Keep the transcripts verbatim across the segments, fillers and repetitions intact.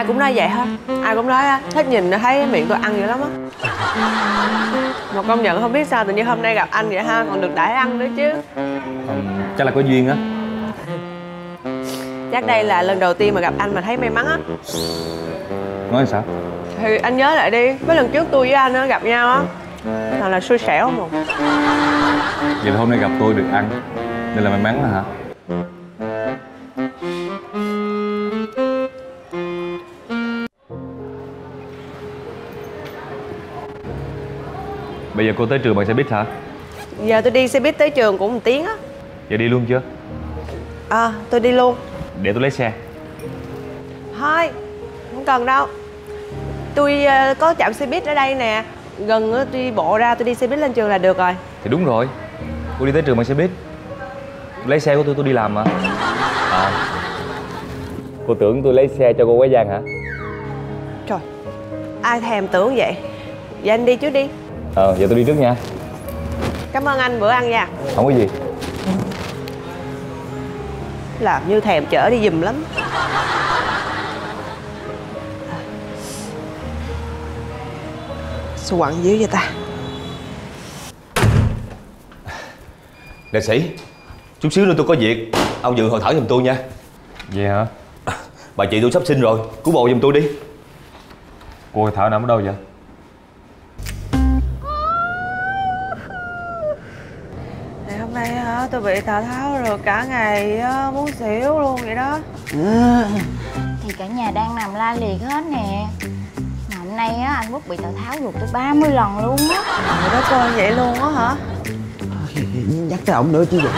Ai cũng nói vậy hết. Ai cũng nói á, thích nhìn nó thấy miệng tôi ăn dữ lắm á. Mà công nhận không biết sao tự nhiên hôm nay gặp anh vậy ha, còn được đãi ăn nữa chứ. Ừ, chắc là có duyên á. Chắc đây là lần đầu tiên mà gặp anh mà thấy may mắn á. Nói sao? Thì anh nhớ lại đi, mấy lần trước tôi với anh á gặp nhau á toàn là xui xẻo không à. Vậy là hôm nay gặp tôi được ăn nên là may mắn hả? Bây giờ cô tới trường bằng xe buýt hả? Giờ tôi đi xe buýt tới trường cũng một tiếng á. Giờ đi luôn chưa? À, tôi đi luôn. Để tôi lấy xe. Thôi, không cần đâu. Tôi uh, có trạm xe buýt ở đây nè. Gần uh, tôi đi bộ ra tôi đi xe buýt lên trường là được rồi. Thì đúng rồi. Cô đi tới trường bằng xe buýt. Lấy xe của tôi, tôi đi làm mà. À, cô tưởng tôi lấy xe cho cô Quế Giang hả? Trời, ai thèm tưởng vậy. Vậy anh đi trước đi. Ờ, giờ tôi đi trước nha. Cảm ơn anh bữa ăn nha. Không có gì. Làm như thèm chở đi giùm lắm. Sao quặng dữ vậy ta? Nghệ sĩ, chút xíu nữa tôi có việc, ông dự hội thảo giùm tôi nha. Vậy hả? Bà chị tôi sắp sinh rồi, cứu bồ giùm tôi đi. Cô Thảo nằm ở đâu vậy? Thì hôm nay hả, tôi bị Tào Tháo rồi cả ngày á, muốn xỉu luôn vậy đó. Thì cả nhà đang nằm la liệt hết nè. Mà hôm nay á, anh Quốc bị Tào Tháo ruột tới ba mươi lần luôn á. Trời đất ơi, vậy luôn á hả? Nhắc tới ổng nữa chứ vậy.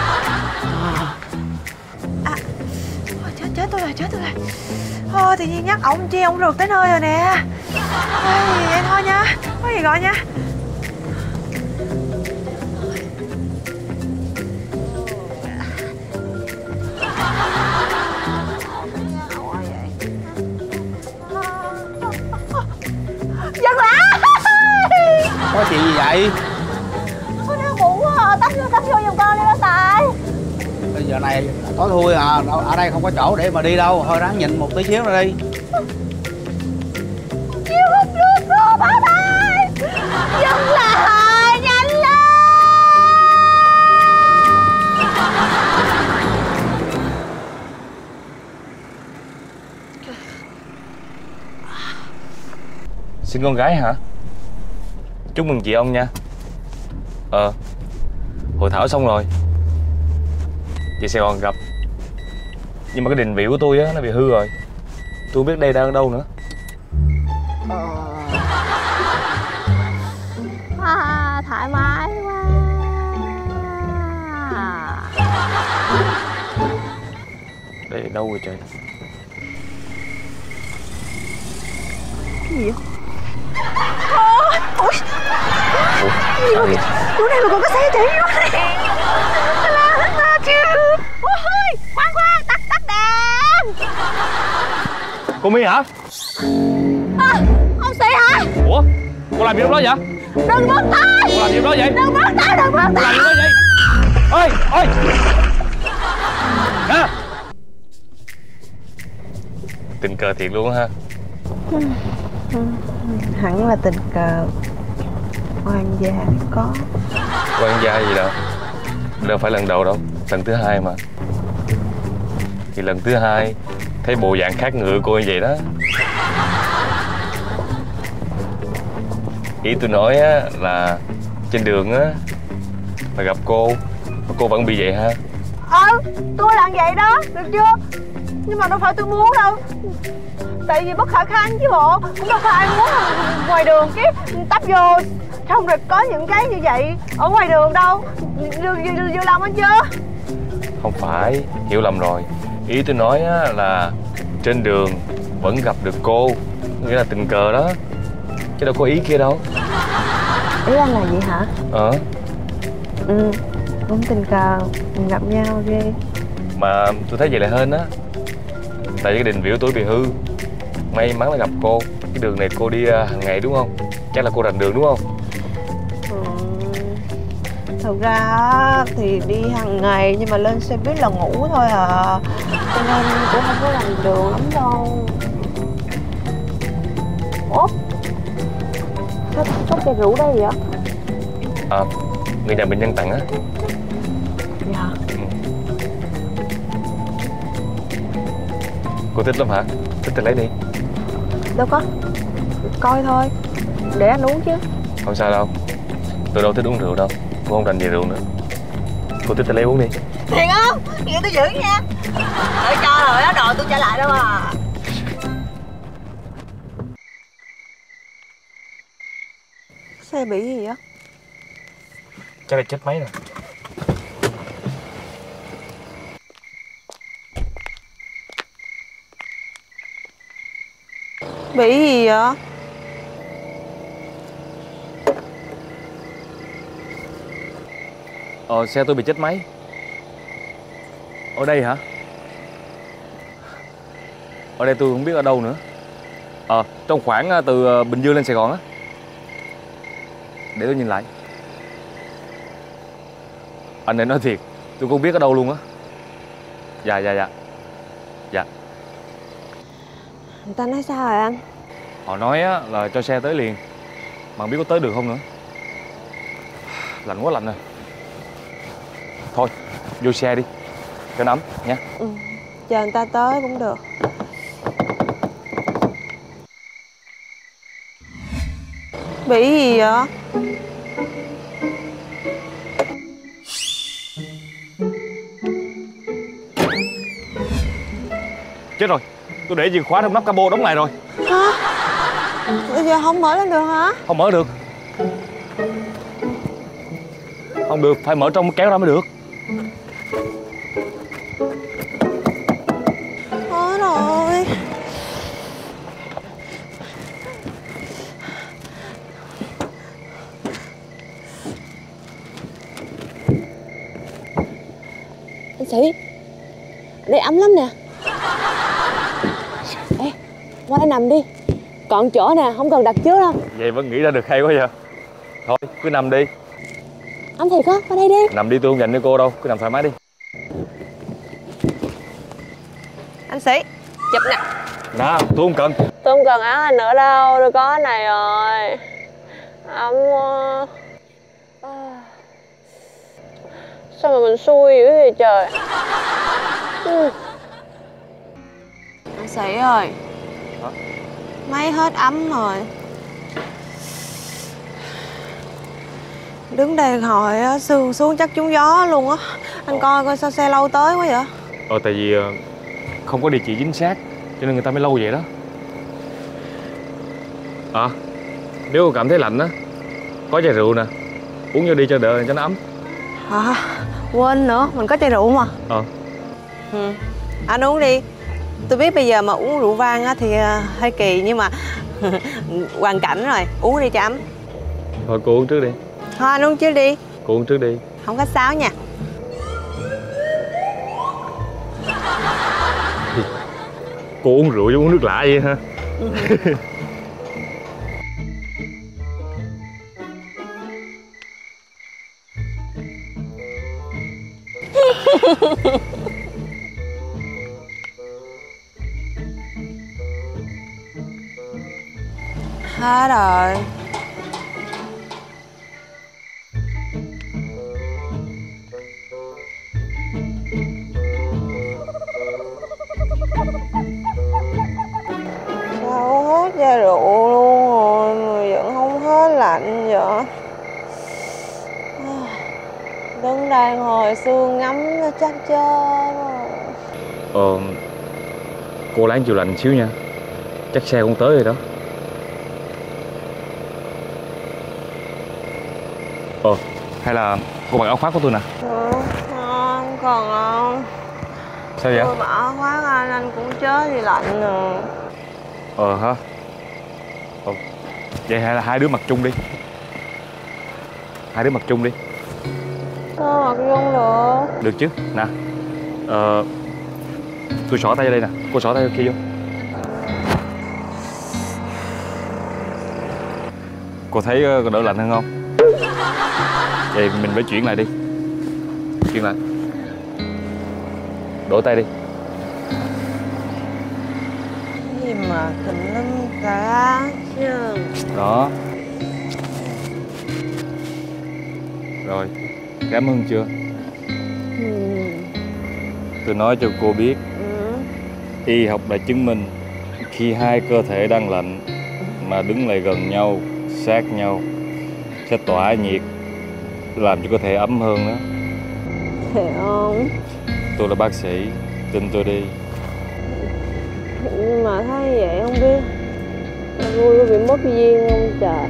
À, chết chết tôi rồi, chết tôi rồi. Thôi thì nhiên nhắc ổng chi, ổng rượt tới nơi rồi nè. Ê, vậy thôi nha, có gì gọi nha. Giật lại. Có chuyện gì vậy? Con đau bụng quá à, tắt vô, tắt vô giùm con đi bác Tài. Bây giờ này tối thui à, ở đây không có chỗ để mà đi đâu, thôi ráng nhịn một tí xíu nữa đi. Chiêu không được rồi bác Tài. Dừng lại, nhanh lên. Xin con gái hả? Chúc mừng chị ông nha. Ờ, hội thảo xong rồi, về Sài Gòn gặp. Nhưng mà cái định vị của tôi á, nó bị hư rồi. Tôi không biết đây đang ở đâu nữa. À, thoải mái quá. Đây đâu rồi trời? Cái gì vậy? Ủa? Ủa? Gì mà lúc này mà còn có xe chạy vô này. La hết ta chứ. Ôi, khoan khoan, tắt tắt đèn. Cô My hả? À, ông Sĩ hả? Ủa? Cô làm gì lúc đó vậy? Đừng bước tay. Cô làm gì lúc đó vậy? Đừng bước tay, đừng bước Cô tay. làm gì lúc đó vậy? Ôi, ôi! Hả? Tình cờ thiệt luôn ha. Hẳn là tình cờ. Oan gia có. Quan gia gì đâu. Đâu phải lần đầu đâu. Lần thứ hai mà. Thì lần thứ hai thấy bộ dạng khác ngựa cô như vậy đó. Ý tôi nói á là trên đường á mà gặp cô mà cô vẫn bị vậy ha. Ờ, tôi làm vậy đó, được chưa? Nhưng mà đâu phải tôi muốn đâu. Tại vì bất khả kháng chứ bộ. Cũng đâu có ai muốn ngoài đường cái tấp vô xong rồi có những cái như vậy ở ngoài đường đâu. Vừa lòng anh chưa? Không phải, hiểu lầm rồi. Ý tôi nói á là trên đường vẫn gặp được cô, nghĩa là tình cờ đó, chứ đâu có ý kia đâu. Ý anh là vậy hả? Ờ. Ừ, cũng tình cờ mình gặp nhau ghê. Mà tôi thấy vậy là hên á. Tại vì cái định vị của tôi bị hư. May mắn là gặp cô. Cái đường này cô đi hàng ngày đúng không? Chắc là cô rành đường đúng không? Ừ. Thật ra thì đi hàng ngày nhưng mà lên xe buýt là ngủ thôi à. Cho nên cũng không có rành đường lắm đâu. Ủa? Sao có chai rượu đây vậy? À, người nhà bệnh nhân tặng á. Vậy hả? Ừ. Cô thích lắm hả? Thích thì lấy đi. Đâu có. Coi thôi. Để anh uống chứ. Không sao đâu. Tôi đâu thích uống rượu đâu. Cô không rành về rượu nữa. Cô thích thì lấy uống đi. Thiệt không? Vậy tôi giữ nha. Đợi cho rồi đó, đồ tôi trả lại đâu à. Xe bị gì vậy? Chắc là chết máy rồi. Bị gì vậy? Ờ, xe tôi bị chết máy. Ở đây hả? Ở đây tôi không biết ở đâu nữa. Ờ, trong khoảng từ Bình Dương lên Sài Gòn á. Để tôi nhìn lại. Anh này nói thiệt, tôi không biết ở đâu luôn á. Dạ, dạ, dạ. Dạ. Người ta nói sao rồi anh? Họ nói á là cho xe tới liền. Mà không biết có tới được không nữa. Lạnh quá lạnh rồi. Thôi, vô xe đi cho nó ấm nha. Ừ, chờ người ta tới cũng được. Bị gì vậy? Chết rồi, tôi để chìa khóa trong nắp capo đóng lại rồi. Hả? Bây giờ không mở lên được hả? Không mở được. Không được, phải mở trong kéo ra mới được. Hết rồi. Anh Sĩ, đây ấm lắm nè. Ê, qua đây nằm đi. Còn chỗ nè, không cần đặt trước đâu. Vậy vẫn nghĩ ra được hay quá vậy. Thôi, cứ nằm đi. Anh thiệt á, qua đây đi. Nằm đi, tôi không dành cho cô đâu, cứ nằm thoải mái đi. Anh Sĩ, chụp nè. Nè, tôi không cần. Tôi không cần áo anh nữa đâu, tôi có cái này rồi. Ấm quá. À. Sao mà mình xui dữ vậy trời. Ừ. Anh Sĩ ơi. Hả? Máy hết ấm rồi. Đứng đây hồi á, sương xuống chắc trúng gió luôn á. Anh Ồ. coi coi sao xe lâu tới quá vậy? Ờ, tại vì không có địa chỉ chính xác cho nên người ta mới lâu vậy đó. À, nếu cô cảm thấy lạnh á, có chai rượu nè, uống vô đi cho đỡ cho nó ấm. À, quên nữa, mình có chai rượu mà. Ờ. Ừ. Anh uống đi. Tôi biết bây giờ mà uống rượu vang á thì hơi kỳ nhưng mà hoàn cảnh rồi, uống đi cho ấm. Thôi cô uống trước đi. Thôi anh uống trước đi. Cô uống trước đi. Không có sao nha. Cô uống rượu chứ uống nước lạ vậy ha. Hết rồi. Sao hết chai rượu luôn rồi mà vẫn không hết lạnh vậy? Đứng đây hồi sương ngắm nó chắc chết rồi. Ờ, cô láng chịu lạnh xíu nha. Chắc xe cũng tới rồi đó. Ờ, hay là cô mặc áo khoác của tôi nè. Ừ, không còn không. Sao vậy? Tôi mặc áo khoác anh, anh cũng chết vì lạnh rồi. Ờ hả? Ờ, vậy hay là hai đứa mặc chung đi. Hai đứa mặc chung đi. Sao mặc chung được? Được chứ, nè. Ờ, tôi xỏ tay vào đây nè, cô xỏ tay kia vô. Cô thấy có đỡ lạnh hơn không? Vậy mình phải chuyển lại đi. Chuyển lại. Đổ tay đi. Cái gì mà tùm lum cả. nha. Đó. Rồi, cảm ơn chưa? Ừ. Tôi nói cho cô biết, Ừ. y học đã chứng minh khi hai cơ thể đang lạnh mà đứng lại gần nhau, sát nhau sẽ tỏa nhiệt, làm cho cơ thể ấm hơn đó. Thiệt không? Tôi là bác sĩ, tin tôi đi. Nhưng mà thấy vậy không biết vui có bị mất duyên không trời?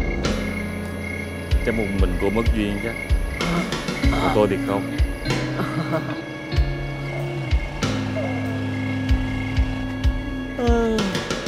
Chắc một mình cô mất duyên chắc. Còn tôi thì không. Ừ.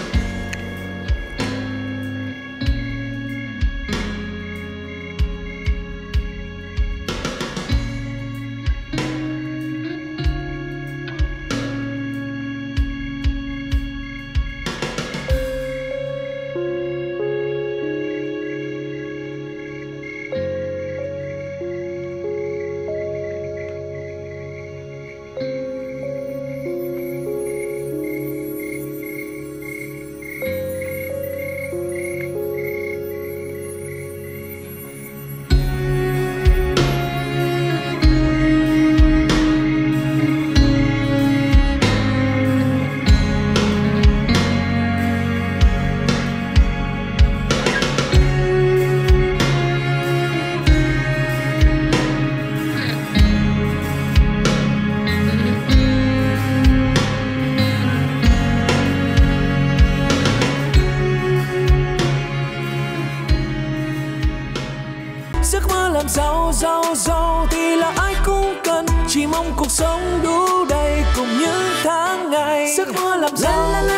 Giấc mơ làm giàu giàu giàu thì là ai cũng cần, chỉ mong cuộc sống đủ đầy cùng những tháng ngày. Giấc mơ làm giàu